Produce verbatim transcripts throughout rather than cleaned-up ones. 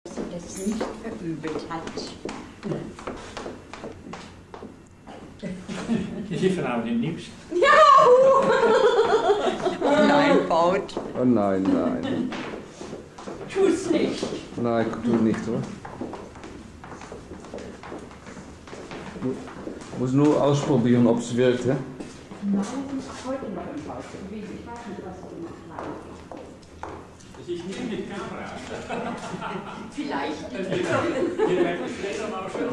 sie das nicht verübelt hat. Je zit vanavond in het nieuws. Ja! Oh nein, Baut. Oh nein, nein. Tu's nicht. Nein, ich tue es nicht, hoor. Muss nur ausprobieren, ob es wirkt, hè? Nein, heute noch im Haus gewesen. Ich weiß nicht, was sie gemacht haben. Das ist nicht mit Kamera. Vielleicht. Je lijkt het helemaal zo.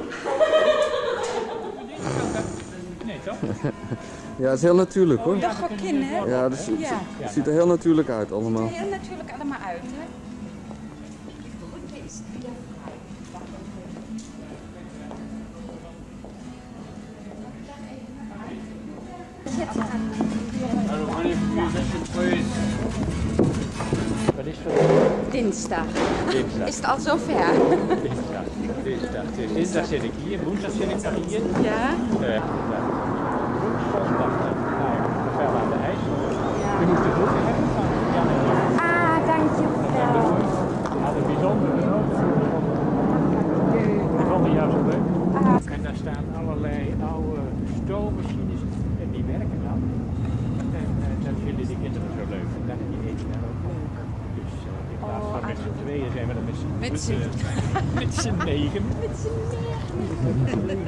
Nee, toch? Ja, het is heel natuurlijk, hoor. Doch voor kinderen. Ja, dat ziet, Ja. het ziet er heel natuurlijk uit allemaal. Heel natuurlijk allemaal uit, hè? Die Brücke ist wieder frei. Wat is het? Dinsdag. Dinsdag. Ist al zover. Dinsdag. Dinsdag. Dinsdag zit ik hier, woensdag zit ik daar hier. Ja? Uh, Zondag dan ga ik ver aan de IJssel. Je moet de groeten hebben van Jan en Jan. Ah, dankjewel. Die hadden bijzondere noten vonden jou zo leuk. Ah. En daar staan allerlei oude stoommachines en die werken dan. En uh, dat vinden die kinderen zo leuk. En daar eten daar ook op. Dus uh, in plaats van met z'n tweeën zijn we er met z'n Met z'n met z'n negen. Met z'n negen.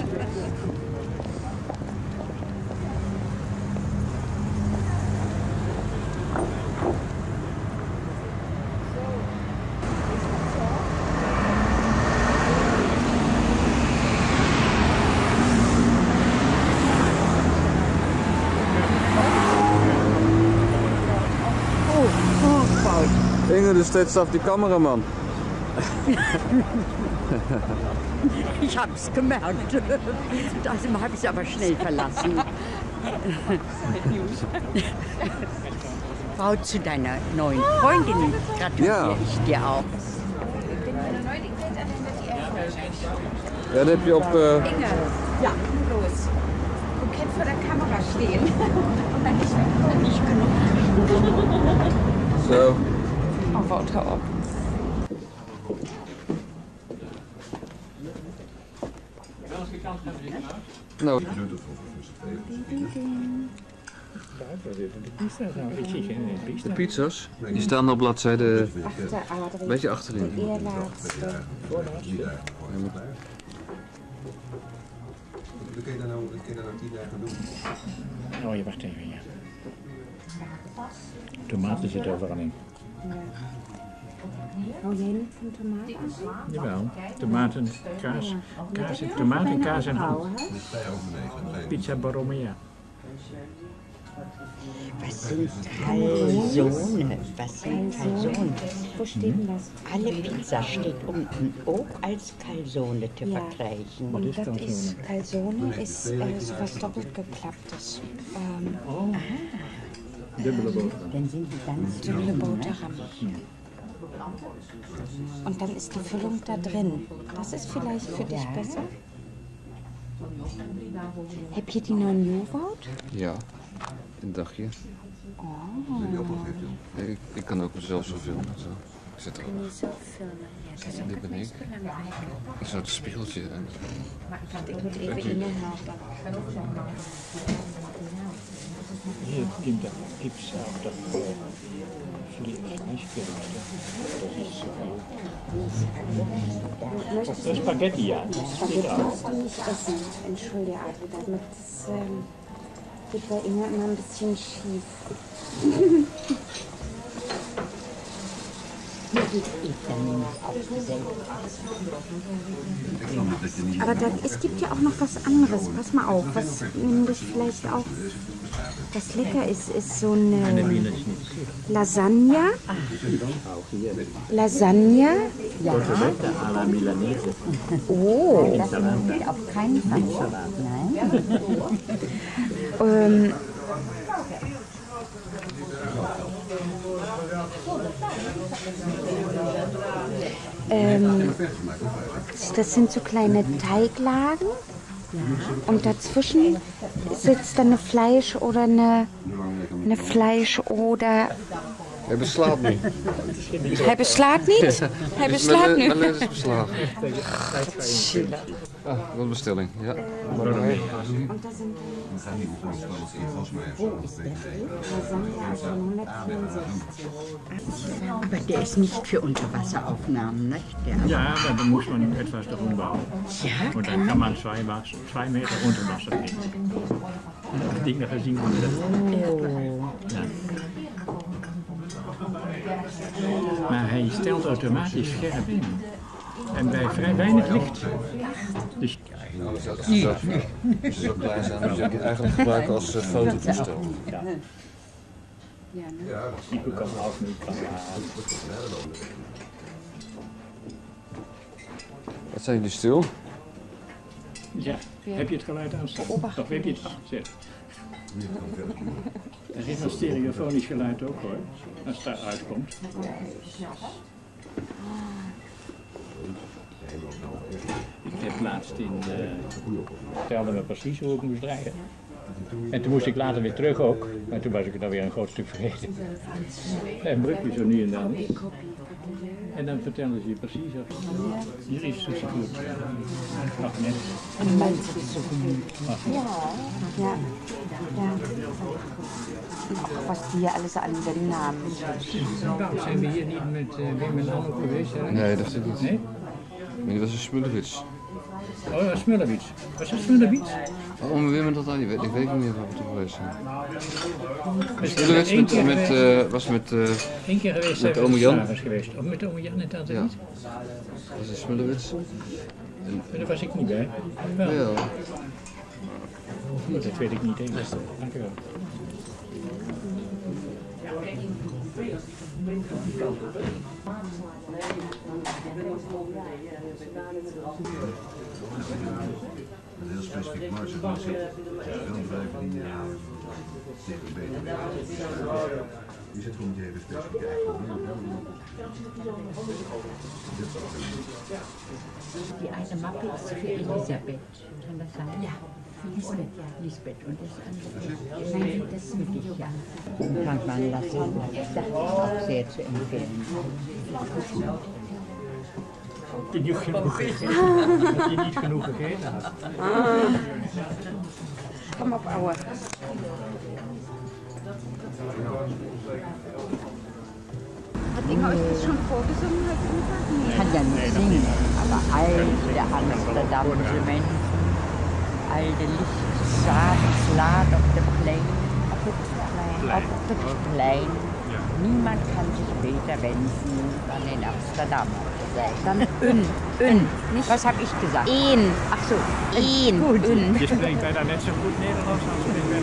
Inge, du stellst auf die Kameramann. Ich habe es gemerkt. Das habe ich aber schnell verlassen. Frau, zu deiner neuen Freundin gratuliere Ja. ich dir auch. Ja, dat heb je op... Uh... Inge, ja, los. Du kannst vor der Kamera stehen. Und dann nicht weg. Nicht genug. Zo. Oh, Wouter op. Welke kant gaan we dit Nou. De pizza's, die staan op bladzijde een beetje achterin. Wat kun je daar nou, wat kun je daar nou tien dagen doen? Oh, je wacht even, ja. Tomaten zitten overal in. Hou jij niet van tomaten? Jawel, tomaten, kaas, kaas, tomaten, kaas en hout. Pizza Borromea. Was sind Calzone? Was sind Calzone? Wo steht denn das? Alle Pizza steht unten auch als Calzone zu vergleichen. Wat is Das Calzone? ist Calzone, ist äh, sowas doppelt geklapptes. Ähm, Oh, dubbele boterham. Dann sind die ganz Dubbele boterham. Und dann ist die Füllung da drin. Das ist vielleicht für dich besser. Heb je die nou nieuw, Wout? Ja, een dagje. Oh. Ik, ik kan ook mezelf zo filmen. Zo. Ik zit er. Kun je zo filmen? Ja, dat is ook Dit ben niet ik. zo belangrijk. Ik zou het spiegeltje. En... Want ik moet even inhouden. Hier gibt es auch das Fleischgerichte. Das ist das Spaghetti, ja. Spaghetti musst du nicht essen. Entschuldige, Arthur, damit das ähm, geht bei Inge immer ein bisschen schief. Aber da, es gibt ja auch noch was anderes. Pass mal auf, was nämlich vielleicht auch was lecker ist, ist so eine Lasagne. Lasagne. Ja, Cotolette à la Milanese. Oh. das will auf keinen Fall. Nein. Ähm, ähm, das sind so kleine Teiglagen und dazwischen sitzt dann eine Fleisch oder eine, eine Fleisch oder Hij beslaat niet. Hij beslaat niet? Hij beslaat nu. Mijn lens is beslagen. Ah, wat een bestelling. Ja. Maar dan heen. Aber der ist nicht für Unterwasseraufnahmen, nicht? Der Ja, aber dann muss man etwas darum bauen. Ja, Und dann kann man zwei, zwei Meter unter Wasser gehen. Und das Ding nachher zien we ja. Maar hij stelt automatisch scherp in. En bij vrij weinig licht. Dus Nou, zou het zo, zo klein zijn dat je het eigenlijk gebruiken als uh, fototoestel. ja. Ja, Die kan half nu kan Wat zijn jullie stil? Ja, heb je het geluid aanstaan? Of heb je het afgezet? Er is een stereofonisch geluid ook hoor, als het daaruit komt. Ik heb laatst in, uh, vertelde me precies hoe ik moest draaien. En toen moest ik later weer terug ook, maar toen was ik het alweer een groot stuk vergeten. En brukje zo nu en dan. En dan vertellen ze je precies af. Hier is het zo goed. Ach, net. En mensen is zo gemütlich. Ja, ja, ja. Ach, was die hier alles an den Namen. Zijn we hier niet met uh, Wim en Anne geweest? Hè? Nee, dat ik niet. Nee? Nee, dat was een Smulowits. Oh, ja, Smulowits. Was dat Smulowits? Waarom Wim en dat aan? Ik weet, ik weet niet meer waar we toe geweest zijn. Smulowits Smulowits met, met, uh, was met... Uh, Eén keer geweest zijn we ome met Jan. Slavers geweest. Of met ome Jan en tante Ja. niet? Dat is Smulowits. Maar daar was ik niet bij. Wel. Ja. Maar dat weet ik niet eens. Dank u wel. een heel specifiek marge zit. Veel bedrijven die uh, tegen beter die zit gewoon even specifiek kijken. Die eine Mappe ist für Elisabeth. Kann das sein? Ja. Lisbeth, ja. Lisbeth. Und das andere? Nein, das ist für dich, ja. Frank van Lassen, das ist auch sehr zu empfehlen. Dat je niet genoeg gegeten Dat je niet genoeg gegeten had. Komm auf Aue. Hat Inge euch das schon vorgesungen heute Mittag? Ich kann ja nicht singen, aber all der Amsterdamse Menschen, all de lichtzaad slaat op de plein, op het plein, op het plein. Niemand kann sich beter wenden, dan in Amsterdam zu sein. Dann Ün, Ün. Was habe ich gesagt? Een. Ach so, Een. Gut. Ün. Je spreekt bijna net zo goed Nederlands als ik ben.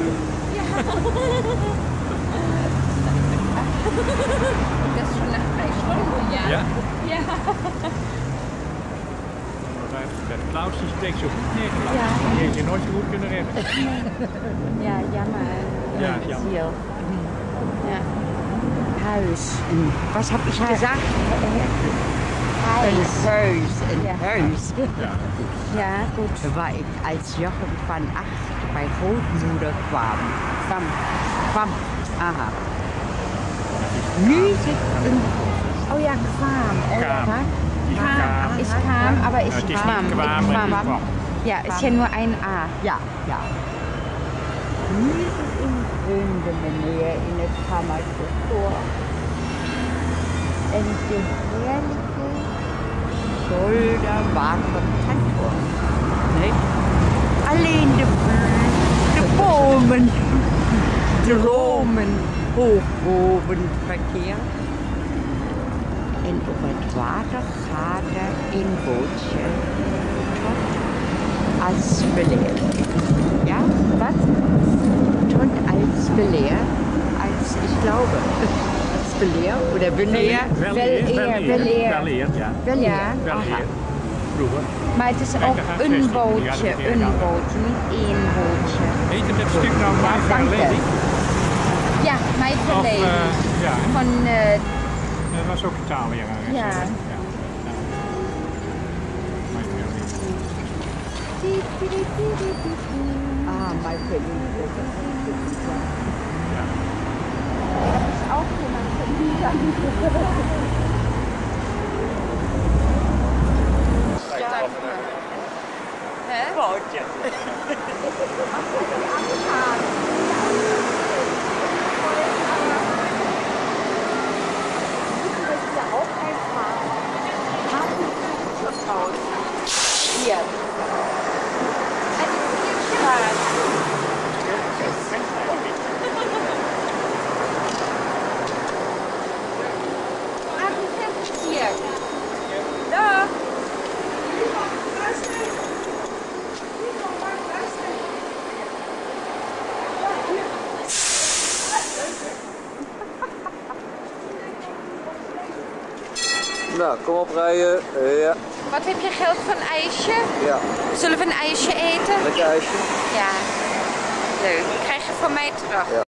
Das ist schon nach drei Stunden, ja. Ja? Ja. Dat Klaus die spreekt zo goed Nederlands. Ja. Die heeft je nooit zo goed kunnen redden. Ja, jammer. Ja, jammer. Ziel. Ja. Huis. Was habe ich gesagt? Ein Huis. Huis, ein Ja. Huis. Ja. Ja, gut. Da war ich als Jochen van acht bei Grootmoeder kwam. Kwam. Kwam. Aha. Nu zit een... Oh ja, kwam. Oh, Kwam. ja. Nicht Kwam. kwam. Ich kam, aber ich Ja, het is kwam. niet Ich kwam, maar kwam. het kwam. Ja, ist ja nur ein A. Ja, ja. Nu zit een vreemde meneer in het kamertje voor. En de heerlijke zolderwarme kantoor. Nee? Alleen de, de bomen dromen hoog boven het verkeer. En op het water gaat er een bootje tot Asbeleer. Ja, was? Tot Asbeleer, als ich glaube, Asbeleer oder Beleer? Wel Wel eer, eer, wel eer, wel eer. wel eer, ja. Ja, Wel aha. eer. Vroeger. Maar het is Kijk, ook daar gaat een zestien. Ja, bootje, dat weet ik een al. bootje, niet één bootje. Heet het het stuk nou My Fair dank je. Lady? Ja, My Fair Of, Lady. uh, ja, Van, uh, dat was ook Italië. Hè? Ja. Ja. Ja. My Fair Lady. Ah, my goodness. Ja. auch Hier. Also viel Spaß. Hier. Da. Nou, kom op rijden. Uh, ja. Wat heb je geld voor een ijsje? Ja. Zullen we een ijsje eten? Lekker ijsje? Ja. Leuk. Die krijg je van mij terug. Ja.